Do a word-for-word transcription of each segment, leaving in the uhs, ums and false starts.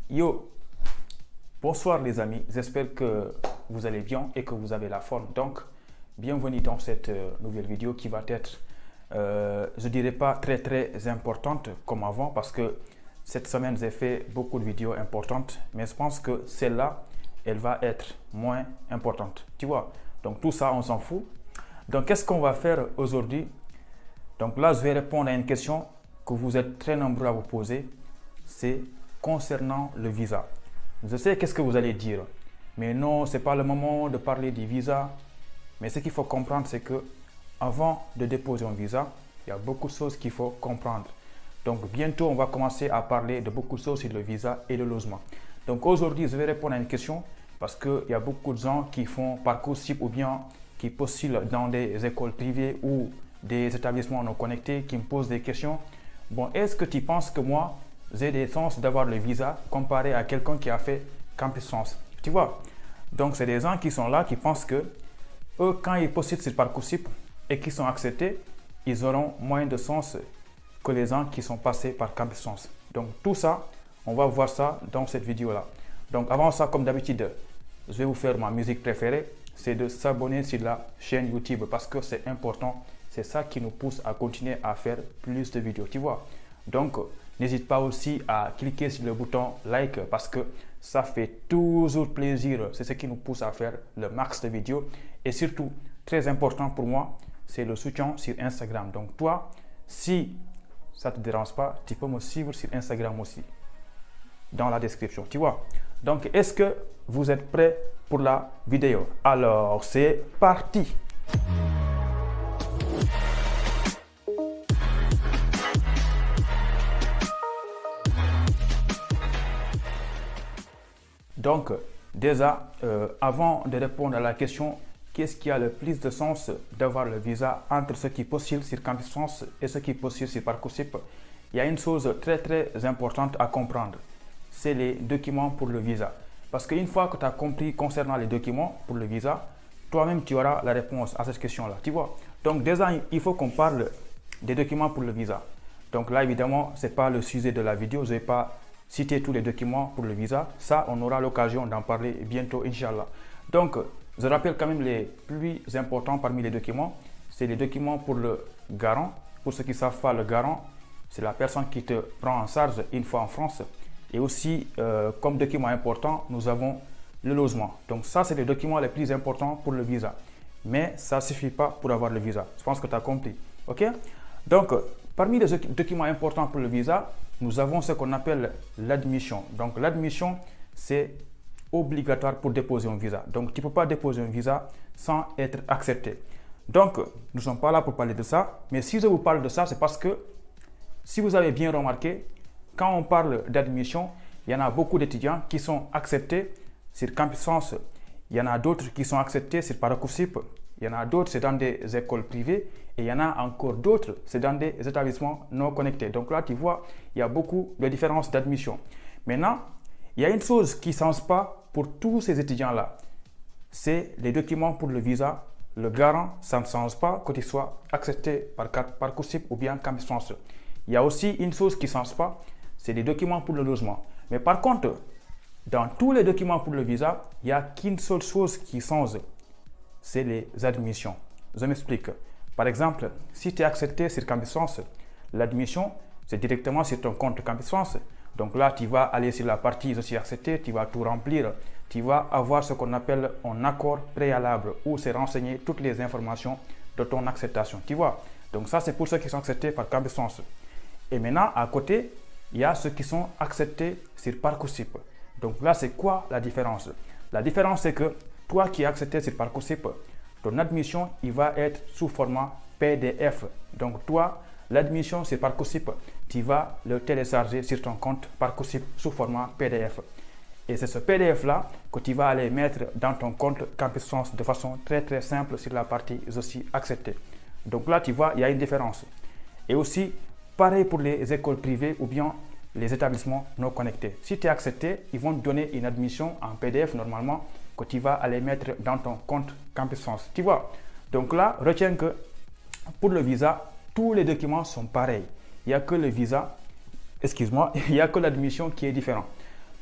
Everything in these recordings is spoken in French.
Yo, bonsoir les amis, j'espère que vous allez bien et que vous avez la forme. Donc, bienvenue dans cette euh, nouvelle vidéo qui va être, euh, je dirais pas très très importante comme avant parce que cette semaine j'ai fait beaucoup de vidéos importantes, mais je pense que celle-là, elle va être moins importante, tu vois. Donc tout ça, on s'en fout. Donc qu'est-ce qu'on va faire aujourd'hui? Donc là, je vais répondre à une question que vous êtes très nombreux à vous poser, c'est concernant le visa. Je sais qu'est-ce que vous allez dire, mais non, c'est pas le moment de parler du visa. Mais ce qu'il faut comprendre, c'est que avant de déposer un visa, il y a beaucoup de choses qu'il faut comprendre. Donc bientôt, on va commencer à parler de beaucoup de choses sur le visa et le logement. Donc aujourd'hui, je vais répondre à une question parce qu'il y a beaucoup de gens qui font Parcoursup ou bien qui postulent dans des écoles privées ou des établissements non connectés qui me posent des questions. Bon, est-ce que tu penses que moi, j'ai des chances d'avoir le visa comparé à quelqu'un qui a fait Campus France? Tu vois? Donc, c'est des gens qui sont là, qui pensent que eux, quand ils postulent sur Parcoursup et qui sont acceptés, ils auront moins de chances que les gens qui sont passés par Campus France. Donc, tout ça, on va voir ça dans cette vidéo-là. Donc, avant ça, comme d'habitude, je vais vous faire ma musique préférée. C'est de s'abonner sur la chaîne YouTube parce que c'est important. C'est ça qui nous pousse à continuer à faire plus de vidéos, tu vois. Donc, n'hésite pas aussi à cliquer sur le bouton like parce que ça fait toujours plaisir. C'est ce qui nous pousse à faire le max de vidéos. Et surtout, très important pour moi, c'est le soutien sur Instagram. Donc, toi, si ça ne te dérange pas, tu peux me suivre sur Instagram aussi, dans la description, tu vois. Donc, est-ce que vous êtes prêts pour la vidéo? Alors, c'est parti! Donc, déjà, euh, avant de répondre à la question, qu'est-ce qui a le plus de sens d'avoir le visa entre ceux qui postulent sur Campus France et ceux qui postulent sur Parcoursup? Il y a une chose très très importante à comprendre, c'est les documents pour le visa. Parce qu'une fois que tu as compris concernant les documents pour le visa, toi-même tu auras la réponse à cette question-là, tu vois. Donc déjà, il faut qu'on parle des documents pour le visa. Donc là, évidemment, ce n'est pas le sujet de la vidéo, je ne vais pas citer tous les documents pour le visa. Ça, on aura l'occasion d'en parler bientôt, Inch'Allah. Donc, je rappelle quand même les plus importants parmi les documents. C'est les documents pour le garant. Pour ceux qui ne savent pas, le garant, c'est la personne qui te prend en charge une fois en France. Et aussi, euh, comme document important, nous avons le logement. Donc ça, c'est les documents les plus importants pour le visa. Mais ça ne suffit pas pour avoir le visa. Je pense que tu as compris. OK? Donc, parmi les documents importants pour le visa, nous avons ce qu'on appelle l'admission. Donc, l'admission, c'est obligatoire pour déposer un visa. Donc, tu ne peux pas déposer un visa sans être accepté. Donc, nous ne sommes pas là pour parler de ça. Mais si je vous parle de ça, c'est parce que, si vous avez bien remarqué, quand on parle d'admission, il y en a beaucoup d'étudiants qui sont acceptés sur Campus France. Il y en a d'autres qui sont acceptés sur Parcoursup. Il y en a d'autres, c'est dans des écoles privées. Et il y en a encore d'autres, c'est dans des établissements non connectés. Donc là, tu vois, il y a beaucoup de différences d'admission. Maintenant, il y a une chose qui ne change pas pour tous ces étudiants-là. C'est les documents pour le visa. Le garant, ça ne change pas que tu sois accepté par Parcoursup ou bien Campus France. Il y a aussi une chose qui ne change pas, c'est les documents pour le logement. Mais par contre, dans tous les documents pour le visa, il n'y a qu'une seule chose qui change, c'est les admissions. Je m'explique. Par exemple, si tu es accepté sur Campus France, l'admission, c'est directement sur ton compte Campus France. Donc là, tu vas aller sur la partie « Je suis accepté », tu vas tout remplir. Tu vas avoir ce qu'on appelle un accord préalable où c'est renseigné toutes les informations de ton acceptation. Tu vois? Donc ça, c'est pour ceux qui sont acceptés par Campus France. Et maintenant, à côté, il y a ceux qui sont acceptés sur Parcoursup. Donc là, c'est quoi la différence? La différence, c'est que toi qui es accepté sur Parcoursup, ton admission, il va être sous format P D F. Donc toi, l'admission sur Parcoursup, tu vas le télécharger sur ton compte Parcoursup sous format P D F. Et c'est ce P D F-là que tu vas aller mettre dans ton compte Campus France de façon très très simple sur la partie « Je suis accepté ». Donc là, tu vois, il y a une différence. Et aussi, pareil pour les écoles privées ou bien les établissements non connectés. Si tu es accepté, ils vont te donner une admission en P D F normalement que tu vas aller mettre dans ton compte Campus France. Tu vois? Donc là, retiens que pour le visa, tous les documents sont pareils. Il n'y a que le visa, excuse-moi, il n'y a que l'admission qui est différente.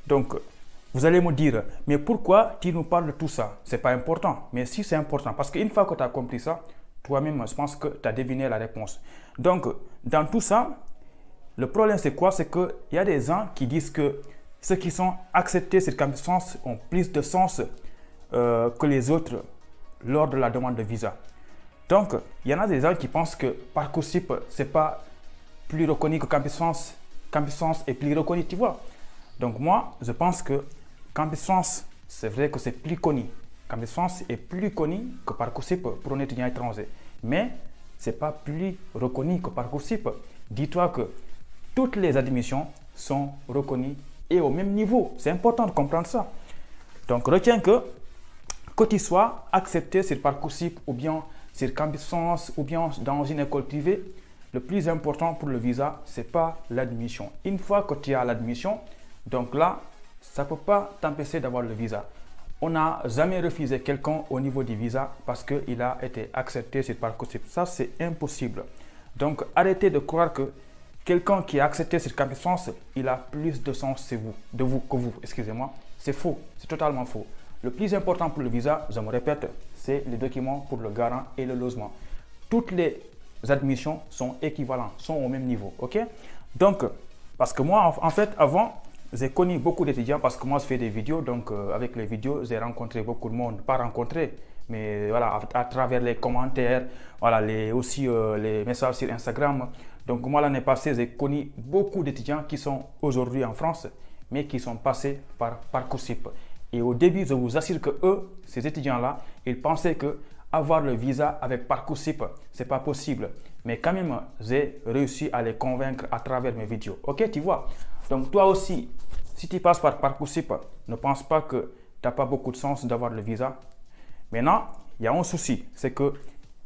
Donc, vous allez me dire, mais pourquoi tu nous parles de tout ça? C'est pas important. Mais si c'est important, parce qu'une fois que tu as compris ça, toi-même, je pense que tu as deviné la réponse. Donc, dans tout ça, le problème c'est quoi? C'est qu'il y a des gens qui disent que ceux qui sont acceptés sur Campus France ont plus de sens euh, que les autres lors de la demande de visa. Donc, il y en a des gens qui pensent que Parcoursup, c'est pas plus reconnu que Campus France. Campus France est plus reconnu, tu vois. Donc, moi, je pense que Campus France, c'est vrai que c'est plus connu. Campus France est plus connu que Parcoursup pour un étudiant étranger. Mais ce n'est pas plus reconnu que Parcoursup. Dis-toi que toutes les admissions sont reconnues et au même niveau. C'est important de comprendre ça. Donc, retiens que que tu sois accepté sur Parcoursup ou bien sur Campus France ou bien dans une école privée, le plus important pour le visa, ce n'est pas l'admission. Une fois que tu as l'admission, donc là, ça ne peut pas t'empêcher d'avoir le visa. On n'a jamais refusé quelqu'un au niveau du visa parce qu'il a été accepté sur Parcoursup. Ça, c'est impossible. Donc, arrêtez de croire que quelqu'un qui est accepté sur Campus France, il a plus de sens de vous, de vous que vous. Excusez-moi. C'est faux. C'est totalement faux. Le plus important pour le visa, je me répète, c'est les documents pour le garant et le logement. Toutes les admissions sont équivalentes, sont au même niveau. Ok? Donc, parce que moi, en, en fait, avant, j'ai connu beaucoup d'étudiants parce que moi, je fais des vidéos. Donc, euh, avec les vidéos, j'ai rencontré beaucoup de monde. Pas rencontré, mais voilà, à, à travers les commentaires, voilà, les, aussi euh, les messages sur Instagram. Donc, moi, l'année passée, j'ai connu beaucoup d'étudiants qui sont aujourd'hui en France, mais qui sont passés par Parcoursup. Et au début, je vous assure que eux, ces étudiants-là, ils pensaient que avoir le visa avec Parcoursup, c'est pas possible. Mais quand même, j'ai réussi à les convaincre à travers mes vidéos. Ok, tu vois? Donc, toi aussi, si tu passes par Parcoursup, ne pense pas que tu n'as pas beaucoup de chance d'avoir le visa. Maintenant, il y a un souci, c'est que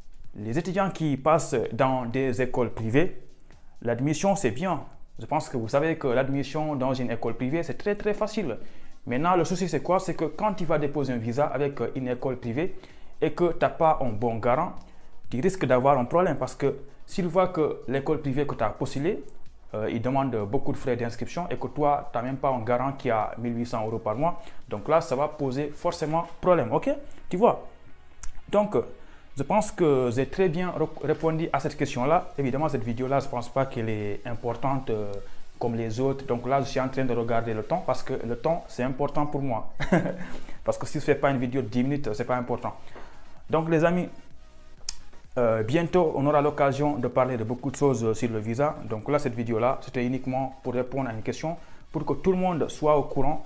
les étudiants qui passent dans des écoles privées, l'admission, c'est bien. Je pense que vous savez que l'admission dans une école privée, c'est très, très facile. Maintenant, le souci, c'est quoi? C'est que quand tu vas déposer un visa avec une école privée et que tu n'as pas un bon garant, tu risques d'avoir un problème parce que s'ils voient que l'école privée que tu as postulée, euh, ils demandent beaucoup de frais d'inscription et que toi, tu n'as même pas un garant qui a mille huit cents euros par mois, donc là, ça va poser forcément problème. Ok? Tu vois? Donc, je pense que j'ai très bien répondu à cette question-là. Évidemment, cette vidéo-là, je ne pense pas qu'elle est importante euh, comme les autres. Donc là, je suis en train de regarder le temps parce que le temps, c'est important pour moi. Parce que si je ne fais pas une vidéo de dix minutes, ce n'est pas important. Donc les amis, euh, bientôt, on aura l'occasion de parler de beaucoup de choses sur le visa. Donc là, cette vidéo-là, c'était uniquement pour répondre à une question, pour que tout le monde soit au courant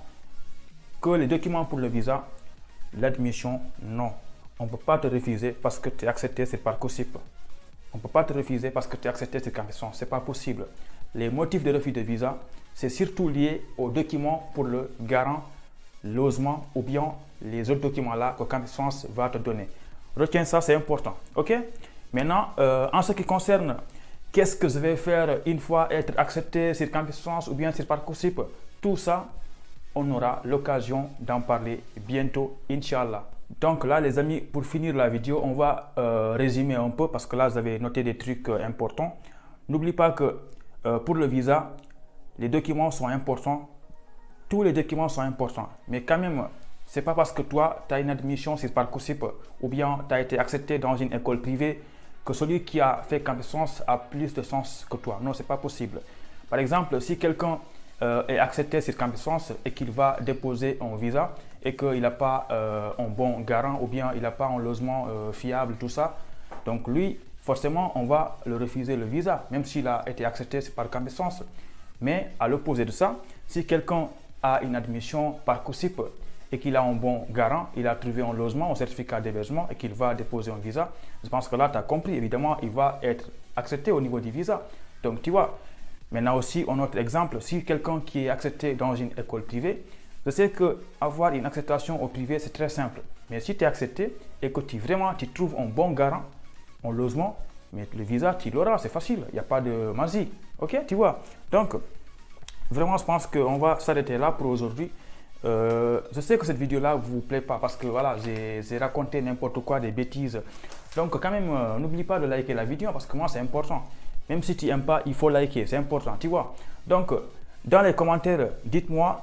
que les documents pour le visa, l'admission, non. On ne peut pas te refuser parce que tu es accepté sur Parcoursup. On ne peut pas te refuser parce que tu es accepté sur Campus France. Ce n'est pas possible. Les motifs de refus de visa, c'est surtout lié aux documents pour le garant, logement ou bien les autres documents-là que Campus France va te donner. Retiens ça, c'est important. Ok? Maintenant, euh, en ce qui concerne qu'est-ce que je vais faire une fois être accepté sur Campus France ou bien sur Parcoursup, tout ça, on aura l'occasion d'en parler bientôt, Inch'Allah. Donc là, les amis, pour finir la vidéo, on va euh, résumer un peu parce que là, vous avez noté des trucs euh, importants. N'oublie pas que euh, pour le visa, les documents sont importants. Tous les documents sont importants. Mais quand même, ce n'est pas parce que toi, tu as une admission sur Parcoursup ou bien tu as été accepté dans une école privée que celui qui a fait Campus France a plus de sens que toi. Non, ce n'est pas possible. Par exemple, si quelqu'un euh, est accepté sur Campus France et qu'il va déposer un visa et qu'il n'a pas euh, un bon garant ou bien il n'a pas un logement euh, fiable, tout ça, donc lui, forcément, on va le refuser le visa, même s'il a été accepté par Campus France. Mais à l'opposé de ça, si quelqu'un a une admission Parcoursup et qu'il a un bon garant, il a trouvé un logement, un certificat d'hébergement et qu'il va déposer un visa, je pense que là, tu as compris, évidemment, il va être accepté au niveau du visa. Donc, tu vois, maintenant aussi, un autre exemple, si quelqu'un qui est accepté dans une école privée, je sais qu'avoir une acceptation au privé, c'est très simple. Mais si tu es accepté et que tu vraiment tu trouves un bon garant, un logement, mais le visa, tu l'auras, c'est facile, il n'y a pas de magie. Ok, tu vois. Donc, vraiment, je pense qu'on va s'arrêter là pour aujourd'hui. Euh, je sais que cette vidéo-là ne vous plaît pas parce que voilà, j'ai raconté n'importe quoi, des bêtises. Donc, quand même, euh, n'oublie pas de liker la vidéo parce que moi, c'est important. Même si tu n'aimes pas, il faut liker, c'est important, tu vois. Donc, dans les commentaires, dites-moi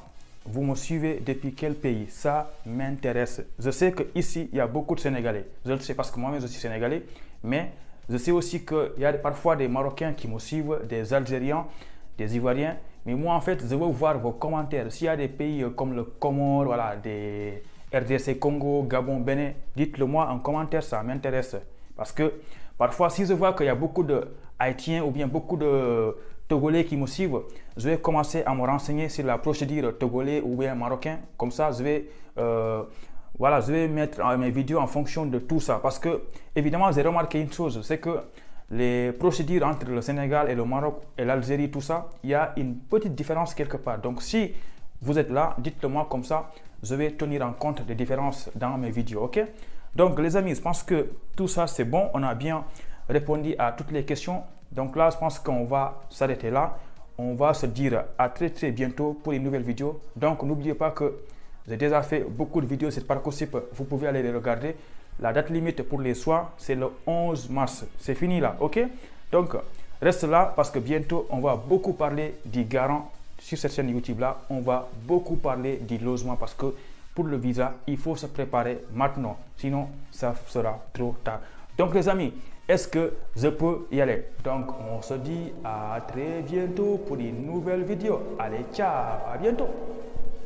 vous me suivez depuis quel pays? Ça m'intéresse. Je sais qu'ici, il y a beaucoup de Sénégalais. Je le sais parce que moi-même, je suis Sénégalais. Mais je sais aussi qu'il y a parfois des Marocains qui me suivent, des Algériens, des Ivoiriens. Mais moi, en fait, je veux voir vos commentaires. S'il y a des pays comme le Comore, voilà, des R D C Congo, Gabon, Bénin, dites-le moi en commentaire, ça m'intéresse. Parce que parfois, si je vois qu'il y a beaucoup de Haïtiens ou bien beaucoup de Togolais qui me suivent, je vais commencer à me renseigner sur la procédure togolais ou bien marocain. Comme ça, je vais, euh, voilà, je vais mettre mes vidéos en fonction de tout ça. Parce que, évidemment, j'ai remarqué une chose, c'est que les procédures entre le Sénégal et le Maroc et l'Algérie, tout ça, il y a une petite différence quelque part. Donc, si vous êtes là, dites-le moi comme ça, je vais tenir en compte des différences dans mes vidéos, ok? Donc, les amis, je pense que tout ça, c'est bon. On a bien répondu à toutes les questions. Donc là, je pense qu'on va s'arrêter là. On va se dire à très très bientôt pour une nouvelle vidéo. Donc, n'oubliez pas que j'ai déjà fait beaucoup de vidéos sur Parcoursup. Vous pouvez aller les regarder. La date limite pour les soins, c'est le onze mars. C'est fini là, ok? Donc, reste là parce que bientôt, on va beaucoup parler du garant sur cette chaîne YouTube là. On va beaucoup parler du logement parce que pour le visa, il faut se préparer maintenant. Sinon, ça sera trop tard. Donc, les amis, est-ce que je peux y aller? Donc, on se dit à très bientôt pour une nouvelle vidéo. Allez, ciao, à bientôt.